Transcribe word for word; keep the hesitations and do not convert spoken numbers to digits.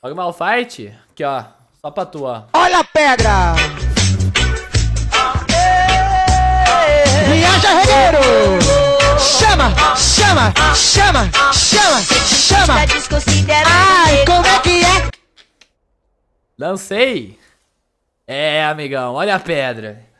Joga mal fight? Aqui, ó. Só pra tu, ó. Olha a pedra! Viaja, regueiro! Chama, chama, chama, chama, chama! Ai, como é que é? Lancei. É, amigão. Olha a pedra.